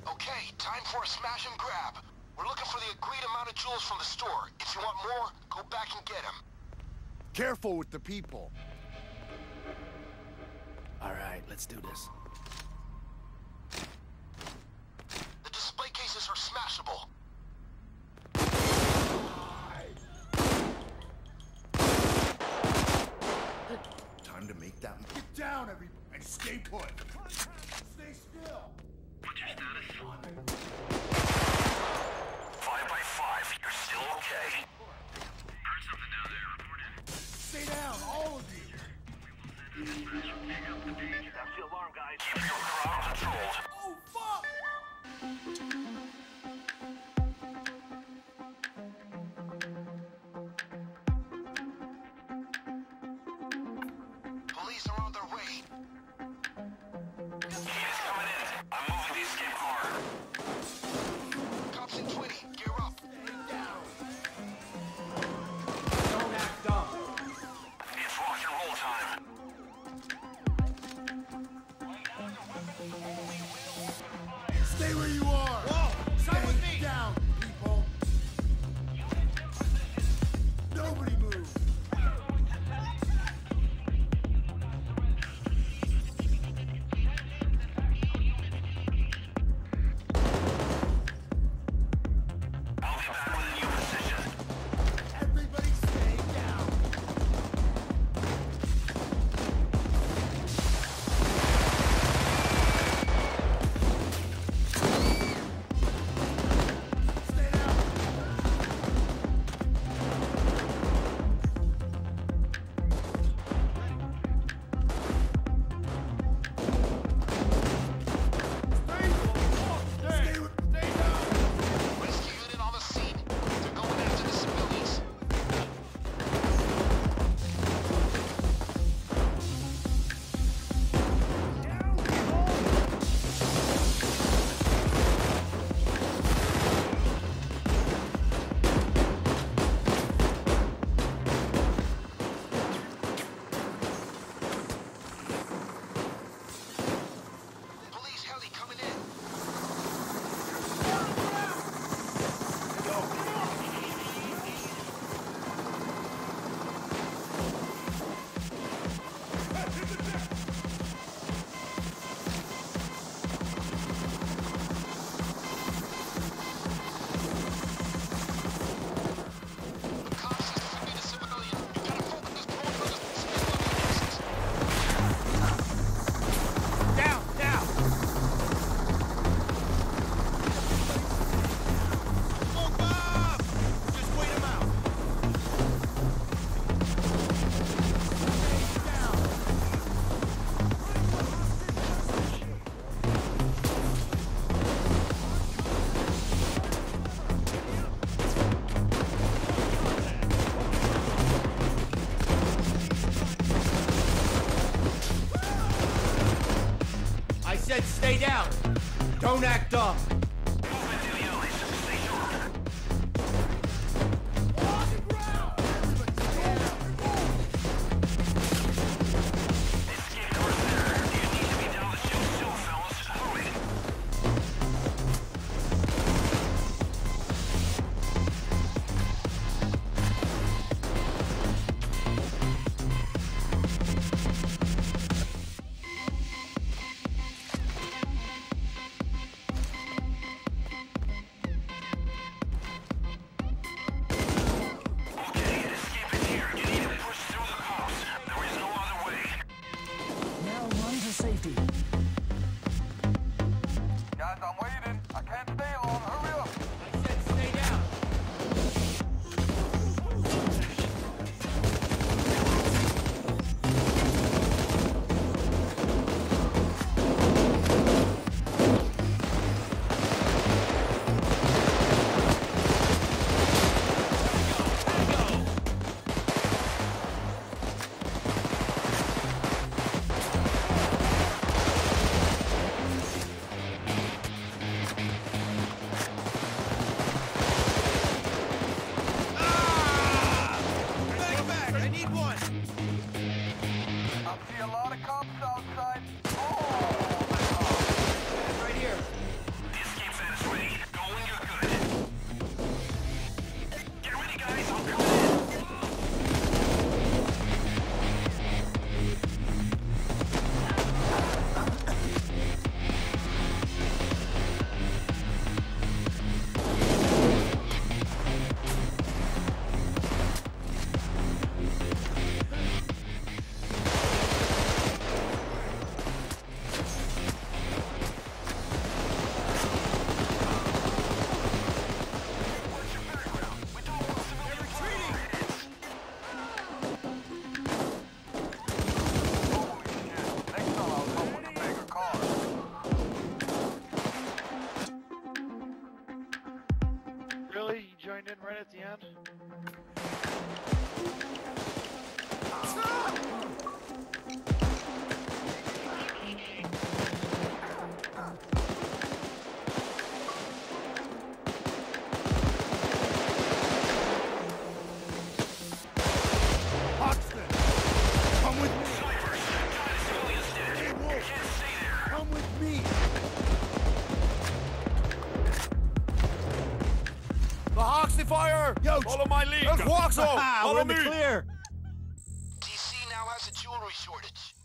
Okay, time for a smash and grab. We're looking for the agreed amount of jewels from the store. If you want more, go back and get them. Careful with the people. All right, let's do this. The display cases are smashable. Time to make that. Get down, everybody, and stay put. Stay still. What's your status? 5 by 5. You're still okay. Heard something down there. Report in. Stay down, all of you. That's the alarm, guys. Keep your crowd controlled. Oh, fuck! Police are on their way. Heat is coming in. I'm moving the escape car. Cops in 20, gear up. Don't act dumb. It's rock and roll time. Stay where you are. Whoa! Come with me. Down, people. Nobody move. I'll be back with a new position. Everybody stay down. Stay down. Stay down. Rescue unit on the scene. They're going after the civilians. Police heli coming in. Cops is shooting a civilian. You gotta focus this point on the civilian. Down! Smoke bomb! Just wait him out. I said stay down. Don't act dumb. Movement to the alleys. Stay sharp. Escape car's there. You need to be down the chute soon, fellas. Hurry. right at the end. Hoxton! Come with me! Snipers! God, civilians did it! Hey, You Wolf! can't stay there! Come with me! The Hoxie fire! Yo, Follow my lead! let's walk so! We're Follow in the me! clear! DC now has a jewelry shortage.